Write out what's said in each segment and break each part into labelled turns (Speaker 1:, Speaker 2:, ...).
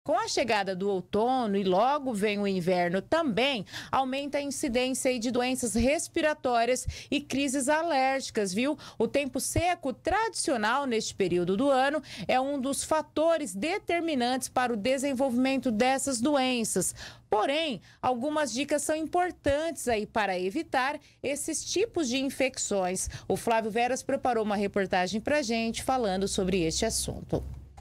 Speaker 1: Com a chegada do outono e logo vem o inverno também, aumenta a incidência aí de doenças respiratórias e crises alérgicas, viu? O tempo seco tradicional neste período do ano é um dos fatores determinantes para o desenvolvimento dessas doenças. Porém, algumas dicas são importantes aí para evitar esses tipos de infecções. O Flávio Veras preparou uma reportagem para a gente falando sobre este assunto.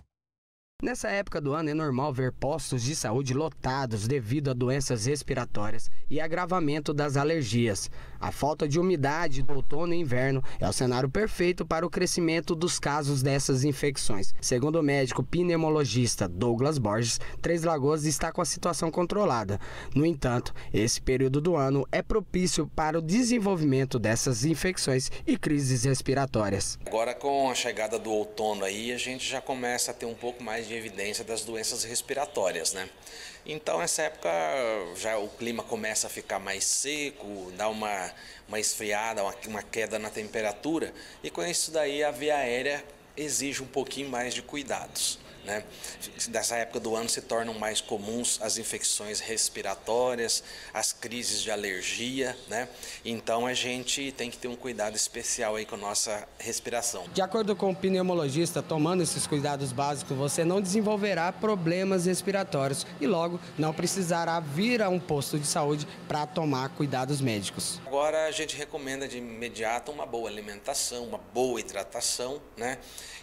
Speaker 2: Nessa época do ano é normal ver postos de saúde lotados devido a doenças respiratórias e agravamento das alergias. A falta de umidade do outono e inverno é o cenário perfeito para o crescimento dos casos dessas infecções. Segundo o médico pneumologista Douglas Borges, Três Lagoas está com a situação controlada. No entanto, esse período do ano é propício para o desenvolvimento dessas infecções e crises respiratórias.
Speaker 3: Agora, com a chegada do outono aí, a gente já começa a ter um pouco mais de evidência das doenças respiratórias, né? Então, nessa época, já o clima começa a ficar mais seco, dá uma esfriada, uma queda na temperatura, e com isso daí a via aérea exige um pouquinho mais de cuidados, né? Nessa época do ano se tornam mais comuns as infecções respiratórias, as crises de alergia, né? Então a gente tem que ter um cuidado especial aí com a nossa respiração.
Speaker 2: De acordo com o pneumologista, tomando esses cuidados básicos, você não desenvolverá problemas respiratórios e logo não precisará vir a um posto de saúde para tomar cuidados médicos.
Speaker 3: Agora a gente recomenda de imediato uma boa alimentação, uma boa hidratação, né?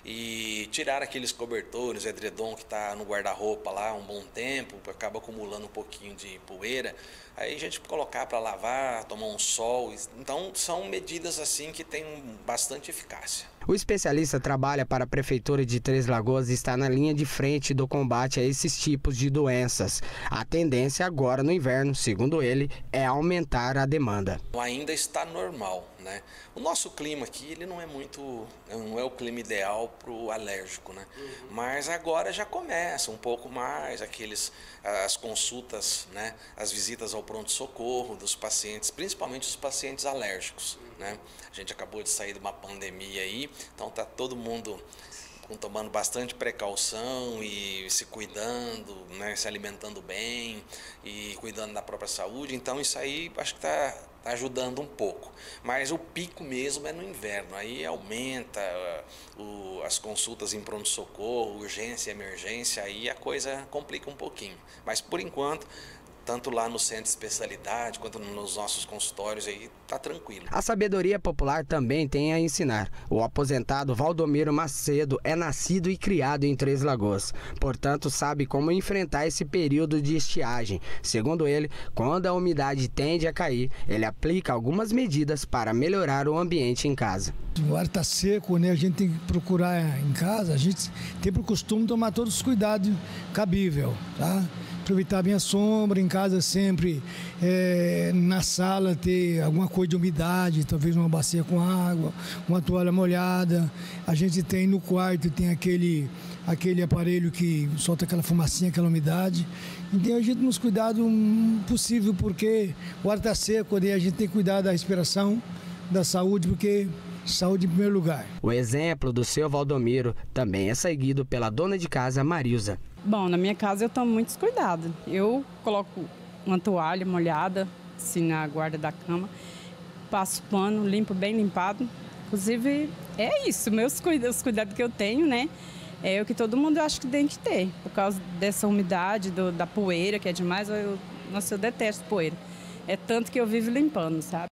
Speaker 3: E tirar aqueles cobertores, edredom que está no guarda-roupa lá um bom tempo, acaba acumulando um pouquinho de poeira, aí a gente colocar para lavar, tomar um sol. Então são medidas assim que têm bastante eficácia.
Speaker 2: O especialista trabalha para a Prefeitura de Três Lagoas e está na linha de frente do combate a esses tipos de doenças. A tendência agora no inverno, segundo ele, é aumentar a demanda.
Speaker 3: Ainda está normal, né? O nosso clima aqui ele não é o clima ideal para o alérgico, né? Mas agora já começa um pouco mais as consultas, né? As visitas ao pronto-socorro dos pacientes, principalmente os pacientes alérgicos, né? A gente acabou de sair de uma pandemia aí, então está todo mundo tomando bastante precaução e se cuidando, né, se alimentando bem e cuidando da própria saúde. Então isso aí acho que está ajudando um pouco. Mas o pico mesmo é no inverno, aí aumenta as consultas em pronto-socorro, urgência e emergência, aí a coisa complica um pouquinho. Mas por enquanto, tanto lá no centro de especialidade quanto nos nossos consultórios aí tá tranquilo.
Speaker 2: A sabedoria popular também tem a ensinar. O aposentado Valdomiro Macedo é nascido e criado em Três Lagoas, portanto sabe como enfrentar esse período de estiagem. Segundo ele, quando a umidade tende a cair, ele aplica algumas medidas para melhorar o ambiente em casa.
Speaker 4: O ar está seco, né? A gente tem que procurar em casa, a gente tem por costume tomar todos os cuidados cabíveis, tá? Aproveitar bem a sombra, em casa sempre, na sala ter alguma coisa de umidade, talvez uma bacia com água, uma toalha molhada. A gente tem no quarto, tem aquele aparelho que solta aquela fumacinha, aquela umidade. Então a gente nos cuidado possível, porque o ar está seco, né? A gente tem que cuidar da respiração, da saúde, porque saúde em primeiro lugar.
Speaker 2: O exemplo do seu Valdomiro também é seguido pela dona de casa, Marilza.
Speaker 5: Bom, na minha casa eu tomo muitos cuidados. Eu coloco uma toalha molhada, assim, na guarda da cama, passo pano, limpo bem limpado. Inclusive, é isso, os cuidados que eu tenho, né? É o que todo mundo acha que tem que ter, por causa dessa umidade, da poeira, que é demais. Nossa, eu detesto poeira. É tanto que eu vivo limpando, sabe?